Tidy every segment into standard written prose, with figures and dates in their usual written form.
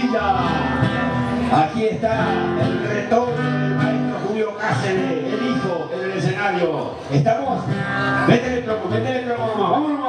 Astilla. Aquí está el retorno del maestro Julio Cáceres, el hijo, en el escenario. ¿Estamos? Métele plomo, vámonos.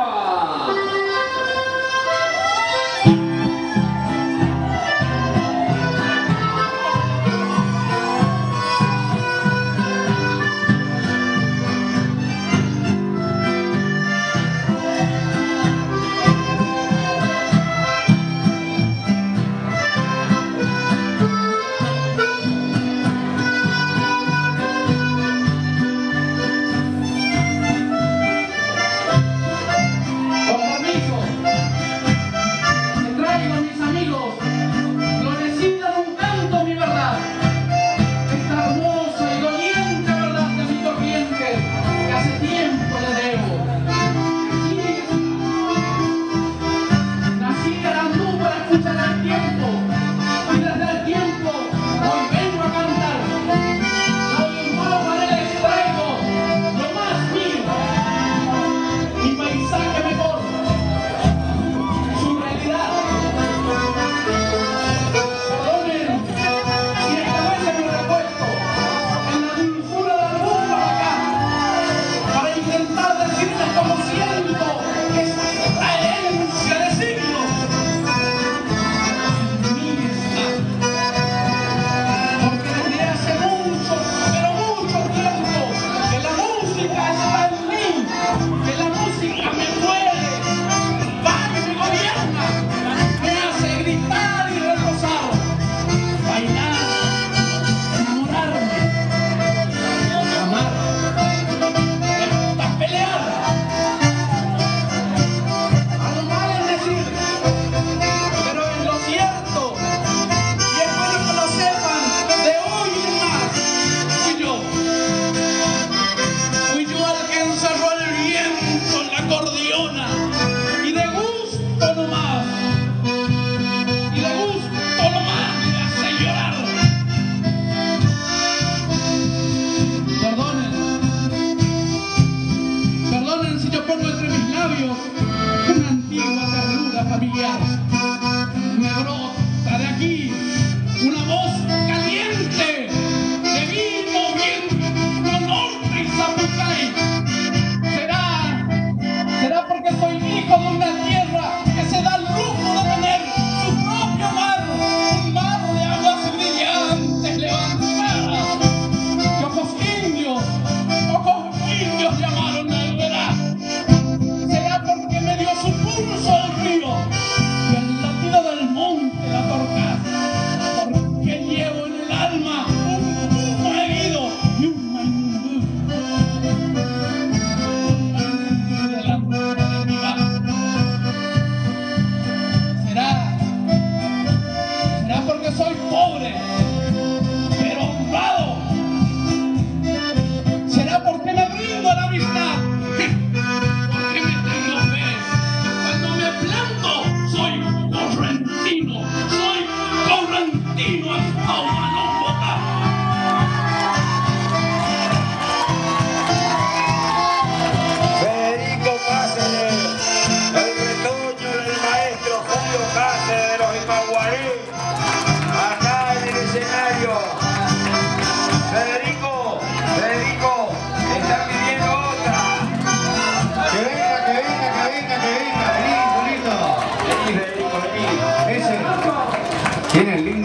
Tiene lindo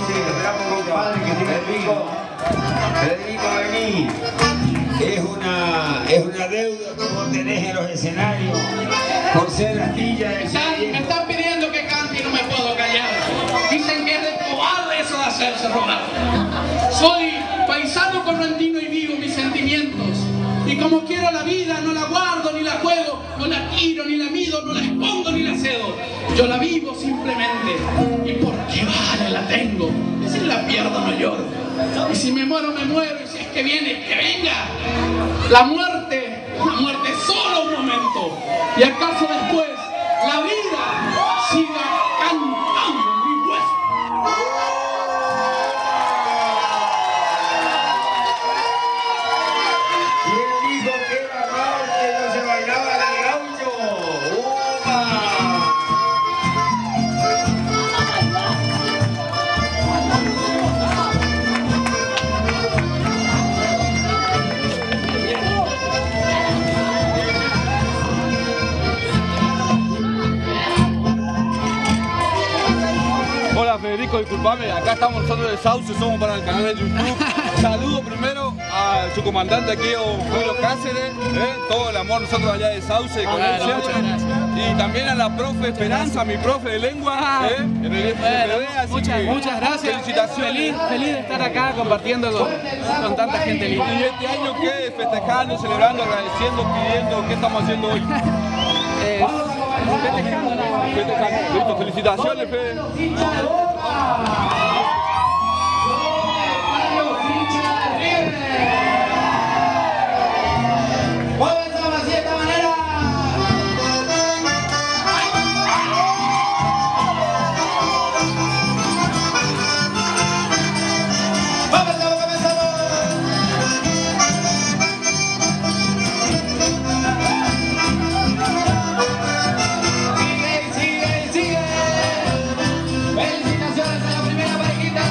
compadre que tiene Federico, vení. Es una deuda que vos tenés en los escenarios por ser Astilla del Me están pidiendo que cante y no me puedo callar. Dicen que es de cobarde eso de hacerse rogar. Soy paisano correntino y vivo mis sentimientos. Y como quiero la vida, no la guardo ni la juego, no la tiro ni la mido, no la escondo ni la cedo. Yo la vivo simplemente. Y porque vale la tengo. Y si la pierdo no lloro. Y si me muero, me muero. Y si es que viene, que venga. La muerte es solo un momento. Y acaso después la vida siga cantando en mi hueso. ¿Quién dijo que era mal que no se bailaba el gaucho? ¡Upa! Nico, disculpame, acá estamos nosotros de Sauce, somos para el canal de YouTube. Saludo primero a su comandante aquí, Julio Cáceres, todo el amor nosotros allá de Sauce, con él siempre. Y también a la profe Esperanza, mi profe de lengua, en el FPD, así muchas gracias. Felicitaciones. Feliz de estar acá compartiendo con tanta gente linda. Y este año, ¿qué? Festejando, celebrando, agradeciendo, pidiendo, ¿qué estamos haciendo hoy? Festejando. Listo, felicitaciones, Fede. Comenzamos así de esta manera. Felicitaciones a la primera parejita.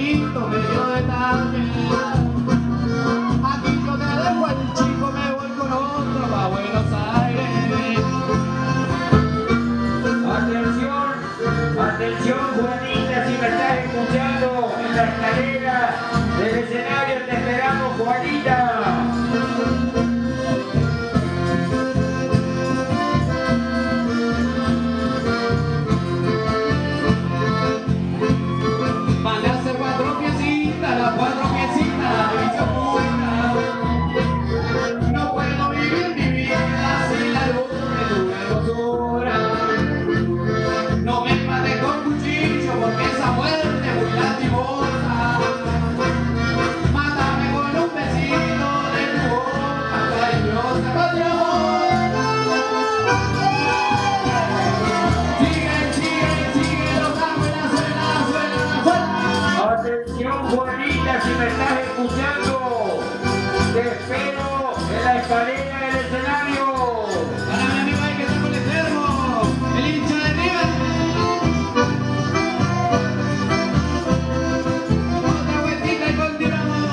bonito, medio detalle. Aquí yo te dejo el chico, me voy con otro pa' Buenos Aires. Atención, atención Juanita, si me estás escuchando en la escalera del escenario te esperamos, Juanita. Van a hacer 4 piecitas, las 4 piecitas de vicio pura. No puedo vivir mi vida sin la luz de tu hermosura. No me mates con cuchillo porque esa muerte es muy lastimosa. Mátame con un besito de tu boca cariñosa. ¡Con mi amor! Sigue, los amo en la suela. Atención Juanita, si me estás escuchando, te espero en la escalera del escenario. Para mi amigo ahí que está con el termo, el hincha de River. Otra vueltita y continuamos.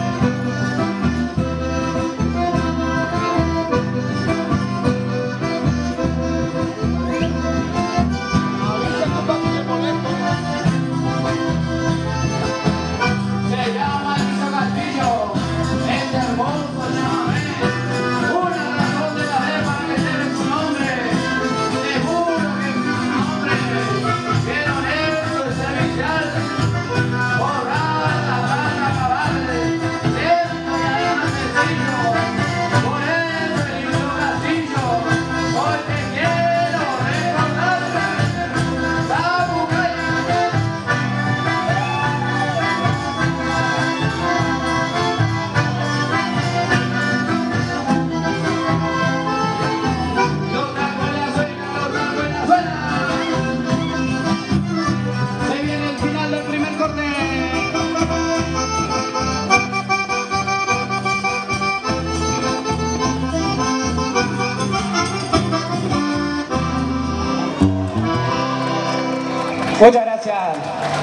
Se llama Luis Castillo, es hermoso, llámame. Una razón de la ley para que lleve su nombre. Te juro que es un hombre, bien honesto y servicial. Borrar la rata cabal, siento y además sencillo. Por eso el Luis Castillo, hoy te quiero recordar. Sabucay. Los tacos en la suela. Se viene el final del primer corte. Muchas gracias.